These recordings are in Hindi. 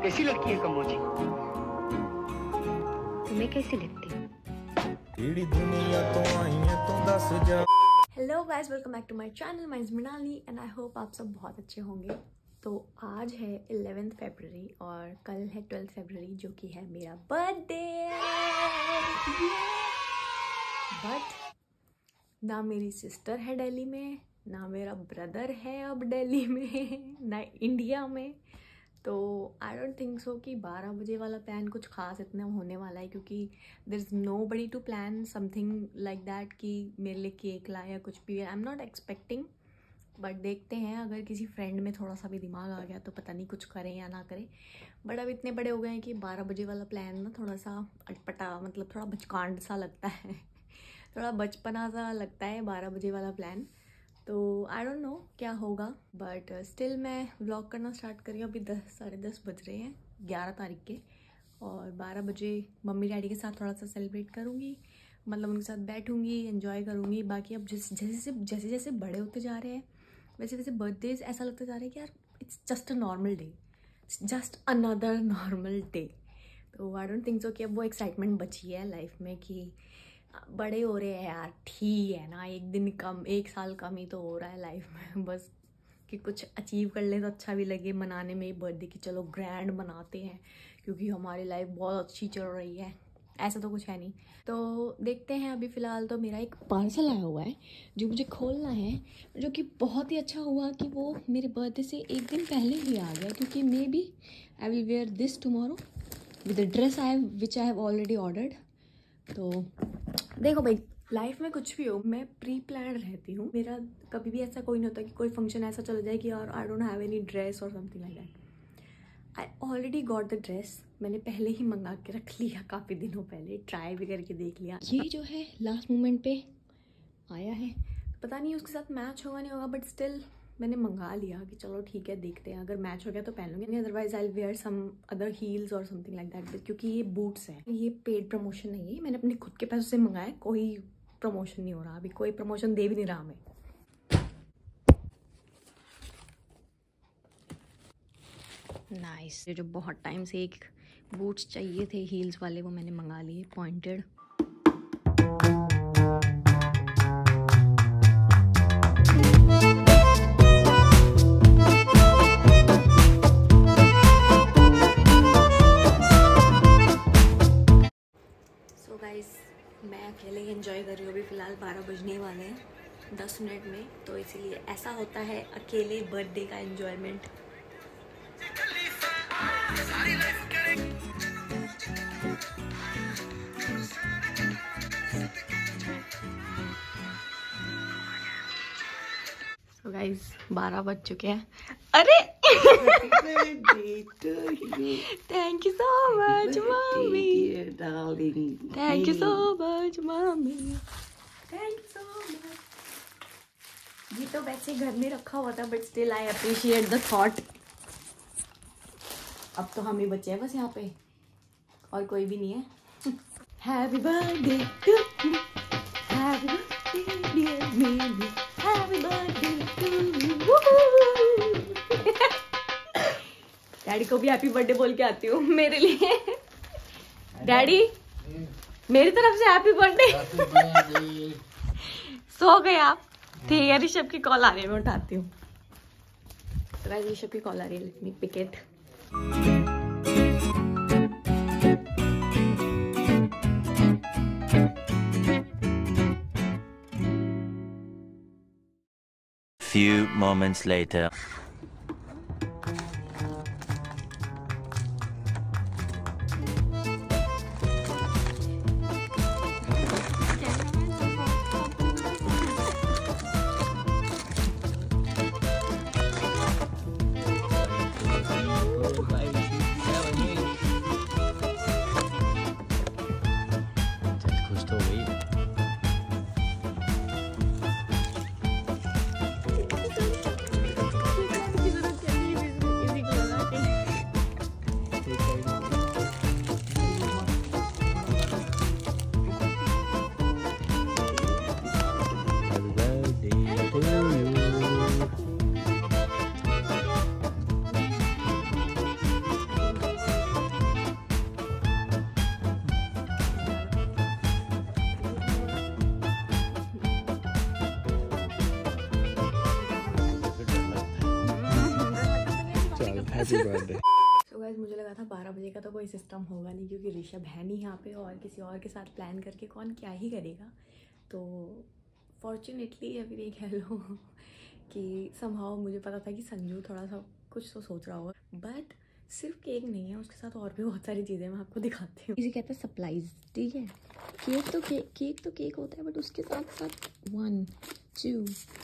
कैसी लड़की है कमोजी? तुम्हें कैसी लगती है? Hello guys, welcome back to my channel. My name is Mrunali and I hope आप सब बहुत अच्छे होंगे। तो आज है 11 फरवरी और कल है 12 फरवरी जो कि है मेरा बर्थडे। बट ना मेरी सिस्टर है दिल्ली में, ना मेरा ब्रदर है अब दिल्ली में, ना इंडिया में। तो आई डोंट थिंक सो कि 12 बजे वाला प्लान कुछ खास इतना होने वाला है, क्योंकि there is nobody to plan something like that कि मेरे लिए केक लाए या कुछ भी। I am not expecting, but देखते हैं। अगर किसी फ्रेंड में थोड़ा सा भी दिमाग आ गया तो पता नहीं कुछ करें या ना करें। बट अब इतने बड़े हो गए हैं कि 12 बजे वाला प्लान ना थोड़ा सा अटपटा, मतलब थोड़ा बचकांड सा लगता है थोड़ा बचपना सा लगता है 12 बजे वाला प्लान। तो आई डोंट नो क्या होगा, बट स्टिल मैं व्लॉग करना स्टार्ट करी हूँ। अभी 10 साढ़े 10 बज रहे हैं 11 तारीख के, और 12 बजे मम्मी डैडी के साथ थोड़ा सा सेलिब्रेट करूँगी, मतलब उनके साथ बैठूँगी, एंजॉय करूँगी। बाकी अब जैसे जैसे बड़े होते जा रहे हैं वैसे वैसे बर्थडेज ऐसा लगता जा रहा है कि यार it's just a normal day, it's just another normal day. तो आई डोंट थिंक सो कि अब वो एक्साइटमेंट बची है लाइफ में कि बड़े हो रहे हैं यार, ठीक है ना, एक दिन कम, एक साल कम ही तो हो रहा है लाइफ में, बस कि कुछ अचीव कर ले तो अच्छा भी लगे मनाने में बर्थडे की। चलो ग्रैंड मनाते हैं क्योंकि हमारी लाइफ बहुत अच्छी चल रही है, ऐसा तो कुछ है नहीं। तो देखते हैं। अभी फ़िलहाल तो मेरा एक पार्सल आया हुआ है जो मुझे खोलना है, जो कि बहुत ही अच्छा हुआ कि वो मेरे बर्थडे से एक दिन पहले ही आ गया, क्योंकि maybe I will wear this tomorrow with the dress which I have already ordered. तो देखो भाई, लाइफ में कुछ भी हो मैं प्री प्लान रहती हूँ। मेरा कभी भी ऐसा कोई नहीं होता कि कोई फंक्शन ऐसा चल जाए कि यार I don't have any dress और something like that. I already got the dress, मैंने पहले ही मंगा के रख लिया, काफ़ी दिनों पहले ट्राई भी करके देख लिया। ये जो है लास्ट मोमेंट पे आया है, पता नहीं उसके साथ मैच होगा नहीं होगा, बट स्टिल मैंने मंगा लिया कि चलो ठीक है देखते हैं, अगर मैच हो गया तो पहन लूँगी, otherwise I wear some other heels और समथिंग लाइक दैट। क्योंकि ये बूट्स हैं, ये पेड प्रमोशन नहीं है, मैंने अपने खुद के पैसों से मंगाया, कोई प्रमोशन नहीं हो रहा, अभी कोई प्रमोशन दे भी नहीं रहा हमें। नाइस। ये जो बहुत टाइम से एक बूट्स चाहिए थे हील्स वाले, वो मैंने मंगा लिए, पॉइंटेड। सो गाइस, मैं अकेले ही एंजॉय कर रही हूँ। अभी फ़िलहाल 12 बजने वाले हैं 10 मिनट में, तो इसीलिए ऐसा होता है अकेले बर्थडे का एंजॉयमेंट। So guys, 12 बज चुके हैं। अरे thank you so much mummy, thank you so much mummy, thank you so much. ये तो वैसे घर में रखा हुआ था, but still I appreciate the thought. अब तो हम ही बचे हैं बस यहाँ पे, और कोई भी नहीं है। Happy birthday to you, happy birthday dear baby, happy birthday to you. Daddy को भी हैप्पी बर्थडे बोल के आती हूँ मेरे लिए। डैडी मेरी तरफ से हैप्पी बर्थडे। सो गए आप? ठीक है, ऋषभ की कॉल आ रही है, मैं उठाती हूँ। तो गाइस, ऋषभ की कॉल आ रही है, let me pick it. Few moments later. Happy birthday. So guys मुझे लगा था 12 बजे का तो कोई सिस्टम होगा नहीं, क्योंकि ऋषभ है नहीं यहाँ पे और किसी और के साथ प्लान करके कौन क्या ही करेगा। तो फॉर्चुनेटली अभी ये कह लो कि समहाउ मुझे पता था कि संजू थोड़ा सा कुछ तो सोच रहा होगा, बट सिर्फ केक नहीं है, उसके साथ और भी बहुत सारी चीज़ें मैं आपको दिखाती हूँ। इसे कहते हैं सप्लाइज, ठीक है। केक तो केक होता है, बट उसके साथ साथ 1 2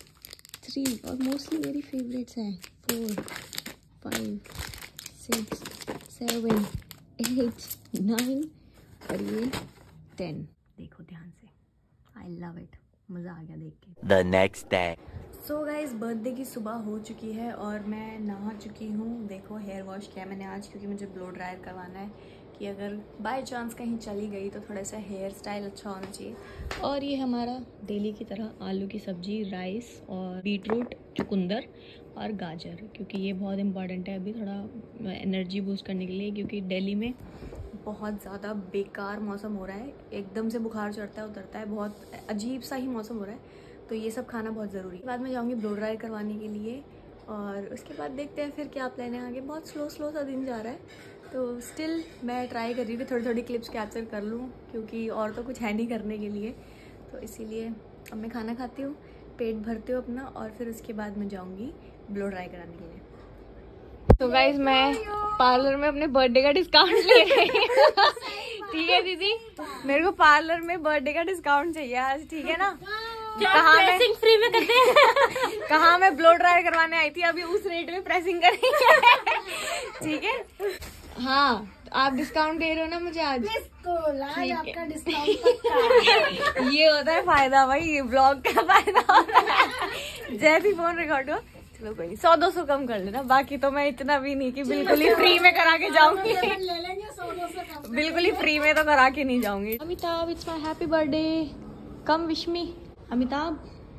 3 और मोस्टली मेरी फेवरेट्स हैं 4 5 6 7 8 9 और ये 10। देखो ध्यान से, आई लव इट, मज़ा आ गया देख के। The next day. So guys birthday की सुबह हो चुकी है और मैं नहा चुकी हूँ। देखो हेयर वॉश किया मैंने आज, क्योंकि मुझे ब्लो ड्रायर करवाना है कि अगर बाय चांस कहीं चली गई तो थोड़ा सा हेयर स्टाइल अच्छा होना चाहिए। और ये हमारा डेली की तरह आलू की सब्जी, राइस और बीटरूट, चुकंदर और गाजर, क्योंकि ये बहुत इंपॉर्टेंट है अभी थोड़ा एनर्जी बूस्ट करने के लिए, क्योंकि दिल्ली में बहुत ज़्यादा बेकार मौसम हो रहा है, एकदम से बुखार चढ़ता है उतरता है, बहुत अजीब सा ही मौसम हो रहा है। तो ये सब खाना बहुत ज़रूरी है। बाद में जाऊँगी ब्लो ड्राई करवाने के लिए और उसके बाद देखते हैं फिर क्या प्लान है आगे। बहुत स्लो सा दिन जा रहा है, तो स्टिल मैं ट्राई कर रही हूँ कि थोड़ी क्लिप्स कैप्चर कर लूँ, क्योंकि और तो कुछ है नहीं करने के लिए। तो इसीलिए अब मैं खाना खाती हूँ, पेट भरती हूँ अपना, और फिर उसके बाद मैं जाऊँगी ब्लो ड्राई कराने के लिए। तो गाइज मैं पार्लर में अपने बर्थडे का डिस्काउंट ले रही हूँ। ठीक है दीदी, मेरे को पार्लर में बर्थडे का डिस्काउंट चाहिए आज, ठीक है ना। कहाँ मैं फ्री में करते हैं। कहाँ मैं ब्लो ड्राई करवाने आई थी, अभी उस रेट में प्रेसिंग करेंगे। ठीक है, हाँ आप डिस्काउंट दे रहे हो ना मुझे आज। आज आपका डिस्काउंट ये होता है फायदा भाई, ब्लॉग का फायदा होता है। जैसे ही फोन रिकॉर्ड हो, चलो कोई नहीं 100-200 कम कर लेना, बाकी तो मैं इतना भी नहीं कि बिल्कुल ही फ्री में करा के जाऊंगी। ले लेंगे 100-200 कम, बिल्कुल ही फ्री में तो करा के नहीं जाऊंगी। Amitabh it's my happy birthday, come wish me. Amitabh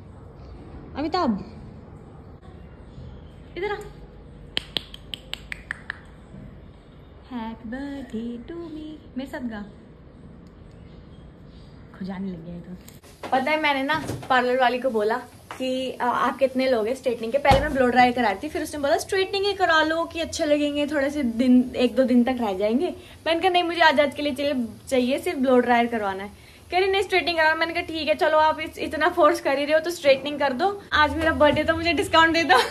इधर आ। हैप्पी बर्थडे टू मी, मेरे साथ गा। खुजाने लग गया तो। पता है मैंने ना पार्लर वाली को बोला कि आप कितने लोग हैं स्ट्रेटनिंग के। पहले मैं ब्लो ड्राई कराती थी, फिर उसने बोला स्ट्रेटनिंग ही करा लो कि अच्छे लगेंगे, थोड़े से दिन 1-2 दिन तक रह जाएंगे। मैंने कहा नहीं, मुझे आज के लिए चाहिए सिर्फ ब्लो ड्रायर करवाना है। कह रही नहीं स्ट्रेटनिंग करा। मैंने कहा ठीक है चलो, आप इतना फोर्स कर ही रहे हो तो स्ट्रेटनिंग कर दो। आज मेरा बर्थडे तो मुझे डिस्काउंट दे दो।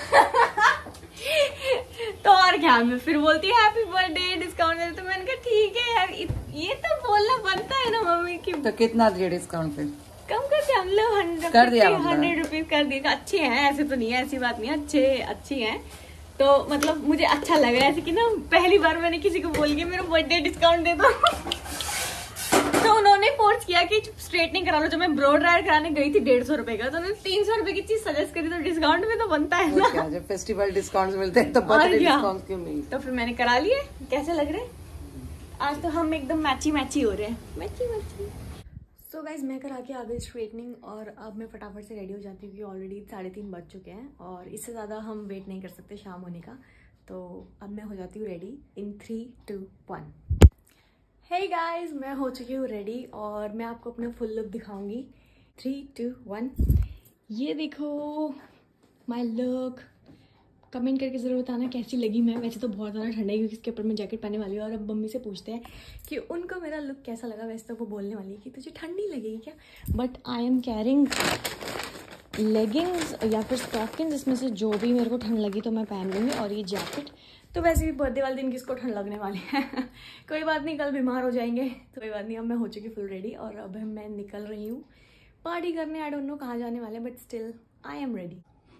तो और क्या, मैं फिर बोलती है हैप्पी बर्थडे डिस्काउंट दे दो। तो मैंने कहा ठीक है यार, ये तो बोलना बनता है ना मम्मी की। तो कितना दिया डिस्काउंट फिर? कम करते हम लोग 100 रुपीज कर दिए। अच्छे हैं, ऐसे तो नहीं है, ऐसी बात नहीं है, अच्छी हैं। तो मतलब मुझे अच्छा लग रहा है ऐसे कि ना पहली बार मैंने किसी को बोल के मेरा बर्थडे डिस्काउंट दे दो। तो उन्होंने फोर्स किया कि स्ट्रेटनिंग करा लो। जब मैं ब्लो ड्रायर कराने गई थी 150 रुपए का, तो उन्होंने 300 रुपए की चीज सजेस्ट करी, तो डिस्काउंट में तो बनता है ना। क्या, जब फेस्टिवल डिस्काउंट मिलते हैं तो बर्थडे डिस्काउंट क्यों नहीं? तो फिर मैंने करा लिए। कैसे लग रहे हैं आज? तो हम एकदम मैची हो रहे हैं, मैची। सो गाइज मैं करा के आ गई स्ट्रेटनिंग और अब मैं फटाफट से रेडी हो जाती हूँ, क्योंकि ऑलरेडी 3:30 बज चुके हैं और इससे ज़्यादा हम वेट नहीं कर सकते शाम होने का। तो अब मैं हो जाती हूँ रेडी इन 3 2 1। हे गाइस, मैं हो चुकी हूँ रेडी और मैं आपको अपना फुल लुक दिखाऊंगी। 3 2 1। ये देखो माय लुक। कमेंट करके ज़रूर बताना कैसी लगी मैं। वैसे तो बहुत ज़्यादा ठंडा है क्योंकि इसके ऊपर मैं जैकेट पहनने वाली हूँ। और अब मम्मी से पूछते हैं कि उनको मेरा लुक कैसा लगा। वैसे तो वो बोलने वाली है कि तुझे ठंड नहीं लगेगी क्या, but I am carrying leggings या फिर स्टॉकिंग्स, इसमें से जो भी मेरे को ठंड लगी तो मैं पहन लूँगी। और ये जैकेट तो वैसे भी बर्थडे वाले दिन किसको ठंड लगने वाली है। कोई बात नहीं, कल बीमार हो जाएंगे तो कोई बात नहीं। अब मैं हो चुकी फुल रेडी और अब मैं निकल रही हूँ पार्टी करने। आई डोंट नो कहाँ जाने वाले, but still I am ready.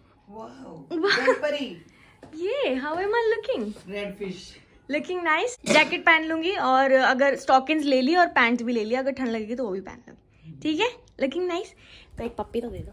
ये how am I looking? Red fish looking nice. Jacket पहन लूंगी और अगर स्टॉकिंग्स ले ली और पैंट भी ले लिया, अगर ठंड लगेगी तो वो भी पहन लूंगी। ठीक है, लुकिंग नाइस। तो एक पप्पी तो दे दो।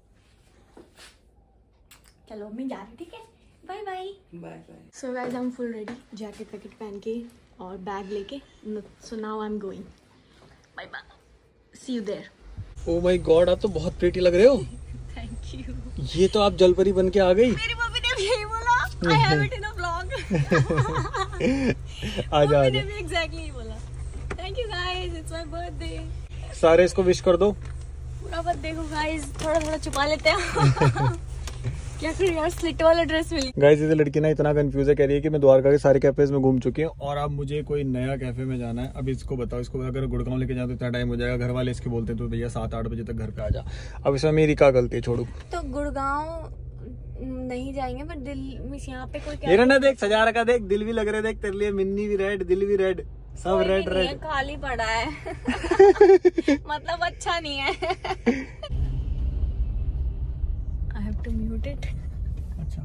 चलो मैं जा रही, ठीक है, bye bye bye. So guys I am full ready, jacket वैकेट पहन के और बैग लेके। So now I am going, bye bye, see you there. Oh my god, आप तो बहुत प्रीटी लग रहे हो। Thank you. ये तो आप जलपरी बन के आ गई। मेरी मम्मी ने भी यही बोला, I have it in a vlog. आजा मम्मी ने भी एग्जैक्टली यही बोला। Thank you guys, it's my birthday. सारे इसको विश कर दो। पूरा मत देखो गाइस, थोड़ा थोड़ा छुपा लेते हैं। क्या करूँ यार, स्लिट वाला ड्रेस मिल गया। गाइस, ये लड़की ना इतना कंफ्यूज है, कह रही है कि मैं द्वारका के सारे कैफेज में घूम चुकी हूँ और अब मुझे कोई नया कैफे में जाना है। अब इसको बताओ, इसको अगर गुड़गांव लेके जाओ तो इतना टाइम हो जाएगा। घर वाले इसके बोलते हैं तो भैया 7-8 बजे तक घर पे आ जा। अब इसमें मेरी क्या गलती है, छोड़ू। तो गुड़गांव नहीं जाएंगे, पर दिल यहाँ पे कोई ये ना देख, सजा रखा, देख दिल भी लग रहे, देख तेरे लिए मिन्नी भी रेड, दिल भी रेड, सब रेड रेड। खाली पड़ा है मतलब अच्छा नहीं है। I have to mute it. अच्छा,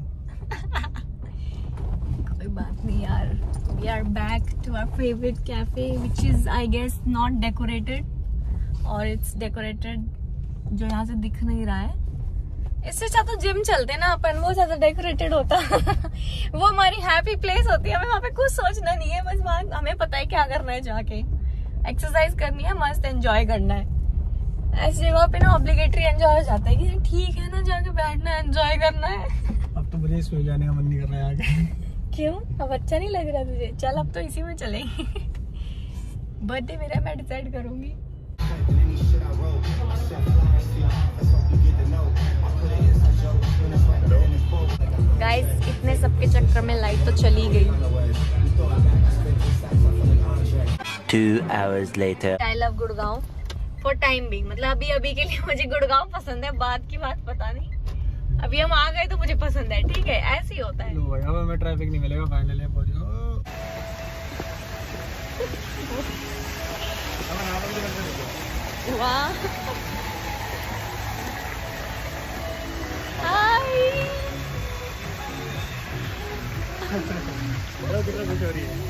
कोई बात नहीं यार। We are back to our favorite cafe, which is I guess not decorated, और it's decorated जो यहाँ से दिख नहीं रहा है। इससे अच्छा तो जिम चलते ना अपन, वो ज्यादा डेकोरेटेड होता। वो हमारी हैप्पी प्लेस होती है, हमें वहाँ पे कुछ सोचना नहीं है, बस वहाँ हमें पता है क्या करना है, जाके एक्सरसाइज करनी है, मस्त एंजॉय करना है। ऐसी जगह पे ना ऑब्लिगेटरी एंजॉय हो जाता है कि ठीक है ना, जाके बैठना है, एंजॉय करना है। अब तो मुझे इसमें जाने का मन नहीं कर रहा है आगे। क्यों, अब अच्छा नहीं लग रहा तुझे? चल अब तो इसी में चलेंगे। बर्थडे मेरा, मैं डिसाइड करूंगी। गाइस, इतने सबके चक्कर में लाइट तो चली गई। 2 hours later. I love Gurgaon for time being, मतलब अभी के लिए मुझे गुड़गांव पसंद है, बाद की बात पता नहीं। अभी हम आ गए तो मुझे पसंद है, ठीक है, ऐसे ही होता है। लो भाई, अब हमें ट्रैफिक नहीं मिलेगा, फाइनली पहुंच गए। वाह, हाय। कितना खुश हो रही है।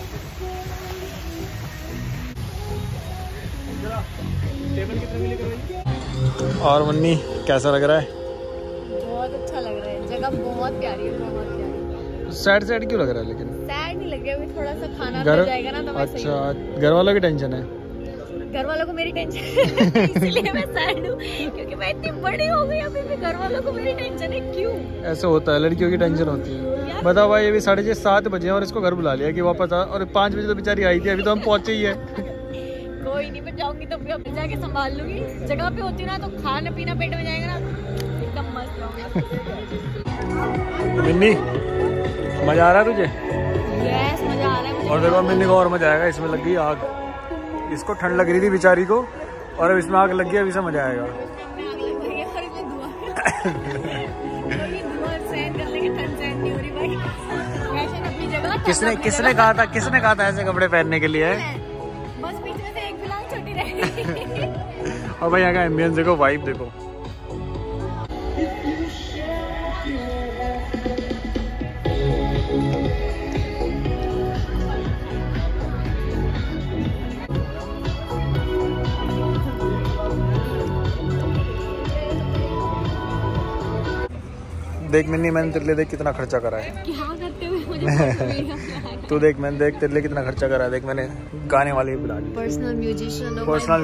टेबल कितने में लेकर आई? और मुन्नी, कैसा लग रहा है? बहुत अच्छा लग रहा है, जगह बहुत प्यारी है, बहुत प्यारी। सैड सैड क्यों लग रहा है? लेकिन सैड नहीं लग रहा, अभी थोड़ा सा खाना मिल जाएगा ना तो मैं सही हूँ। अच्छा, घर वालों की टेंशन है? घर वालों को मेरी टेंशन है, इसलिए मैं सैड हूँ, क्योंकि मैं इतनी बड़ी हो गई, अभी भी घर वालों को मेरी टेंशन है। क्यों ऐसे होता है, लड़कियों की टेंशन होती है। बताओ भाई, ये भी 6:30-7 बजे और इसको घर बुला लिया कि वापस आ, और 5 बजे तो बेचारी आई थी, अभी तो हम पहुंचे ही है। कोई नहीं, मैं जाऊंगी तो भी जाके संभाल लूंगी। जगह पे होती ना तो खाना पीना पेट में जाएगा ना, एकदम मस्त रहूंगा। मिन्नी, मजा आ रहा है तुझे? यस, मजा आ रहा है मुझे। और देखो मिन्नी को और मजा आएगा, इसमें लग गई आग। इसको ठंड लग रही थी बेचारी को, और अब इसमें आग लग गई, अभी से मजा आएगा। किसने कहा था ऐसे कपड़े पहनने के लिए? बस बीच में से एक फिलहाल छोटी रही। और भाई यहाँ का एम्बियंस देखो, वाइब देखो। देख मिन्नी, मैंने तेरे लिए देख कितना खर्चा करा है। क्या करते हुए मुझे तू देख, मैंने देख तेरे लिए कितना खर्चा करा है। देख, मैंने गाने वाले बुला लिए, पर्सनल म्यूजिशियन।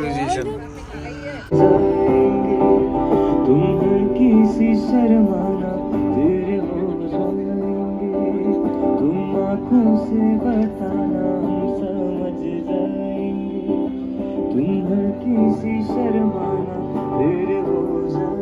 तुम किसी शर्माना तेरे हो जाएंगे, तुम आँखों से बताना हम समझ जाएंगे, तुम किसी शर्माना तेरे हो जाएंगे,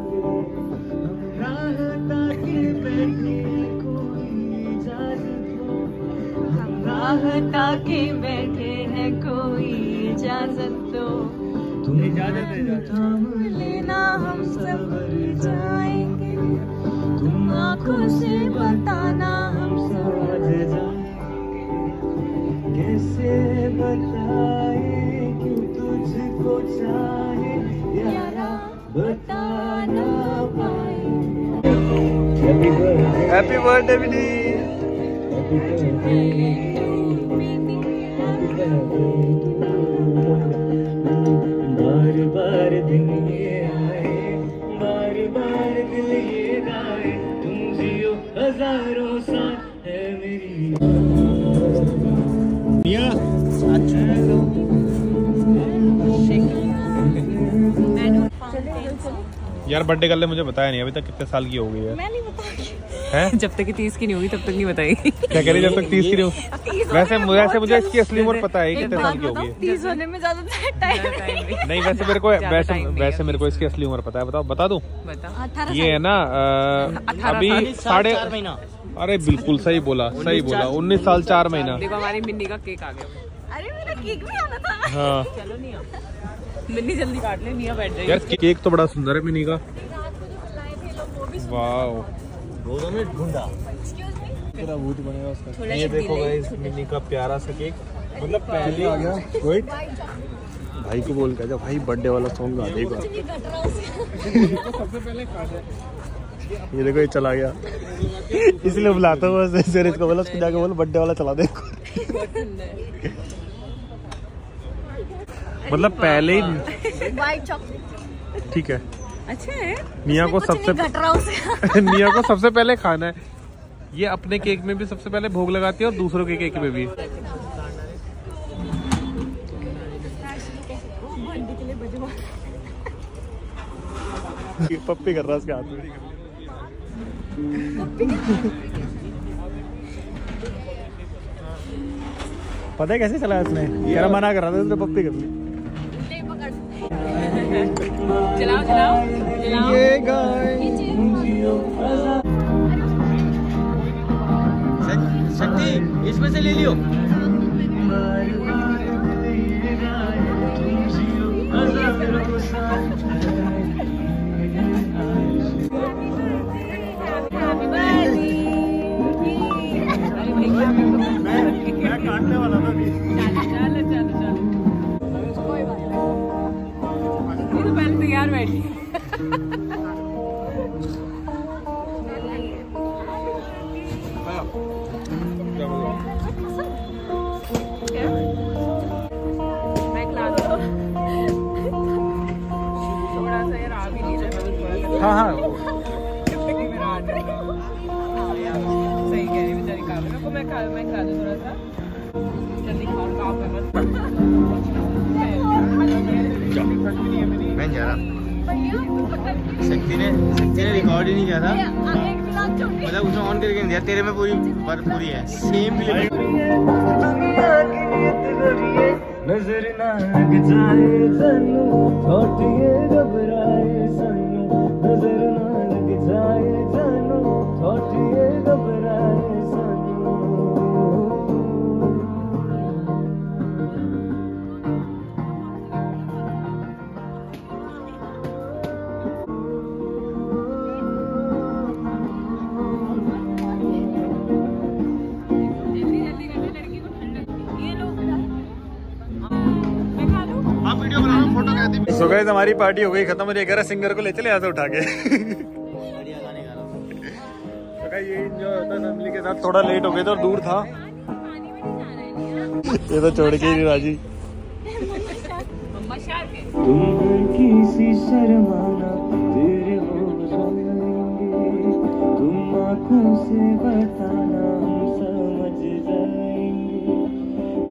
ताकि बैठे हैं, कोई इजाजत दो, तुम इजाजत थाम लेना, हम सब जाएंगे, तुम आँखों से बताना, हम समझ जाएंगे, कैसे बताए क्यों तुझको चाहे यारा, बता ना पाए। Happy birthday Mini. बार बार दिन ये आए, बार बार दिल ये गाए, तुम जियो हजारों साल है मेरी। यार बर्थडे कर ले, मुझे बताया नहीं अभी तक कितने साल की हो गई है। मैं नहीं बताऊंगी। है? जब तक कि 30 की नहीं होगी तब तक नहीं बताएगी। क्या कह रही जब तक 30 की नहीं हो? वैसे मुझे इसकी असली उम्र पता है कितने साल की होगी। 30 होने में ज्यादा टाइम नहीं वैसे मेरे को इसकी असली उम्र पता है। बता दूं? ये है ना अभी 4.5 महीना। अरे बिल्कुल सही बोला 19 साल 4 महीना। देखो हमारी मिन्नी का केक आ गया। अरे मेरा केक भी आना था। हाँ चलो निया, मिन्नी जल्दी काट ले, निया बैठ जाएगी। यार केक तो बड़ा सुंदर है मिनी का। वाह भूत बनेगा उसका। ये देखो गाइस मिनी का प्यारा सा केक, मतलब पहले आ गया। रोहित भाई को बोल के भाई बर्थडे वाला सॉन्ग गा देगा। ये देखो ये चला गया, इसलिए बुलाता हूँ सर इसको, बोला उसको जाके बोलो बर्थडे वाला चला दे। मतलब पहले ही व्हाइट चॉकलेट ठीक है। अच्छा है। मिया को घट रहा उसका। मिया को सबसे पहले खाना है। ये अपने केक में भी सबसे पहले भोग लगाती है और दूसरों के केक में भी। पप्पी कर रहा है उसके हाथ में। पता है कैसे चला इसने? यार मना कर रहा था, उसने पप्पी कर ली। चलाओ चलाओ ये गाय शक्ति इसमें से ले लियो। मैं काटने वाला था अभी। तो पहले तैयार बैठी। थोड़ा सा यार आ भी नहीं रहा। हाँ हाँ सही कह रही बेचारी काम है को मैं खा दूं थोड़ा सा जल्दी खाओ काम है मत। मैं जा रहा। शक्ति ने रिकॉर्ड ही नहीं किया था, मतलब उसने ऑन करके नहीं दिया। तेरे में पूरी है सेम। नजर ना लग जाए सनू छोटिए घबराए सनू, नजर ना लग जाए सनू छोटिए घबराए सनू। सो गाइस हमारी पार्टी हो गई खत्म। मुझे कह रहा सिंगर को ले चले यहाँ से उठा के। तो गाइस ये एंजॉय होता है फैमिली के साथ। थोड़ा लेट हो गए थे और दूर था, ये तो छोड़ के ही नहीं राजी। तुम किसी शर्माना तेरे हो जाएंगे, तुम आँखों से बता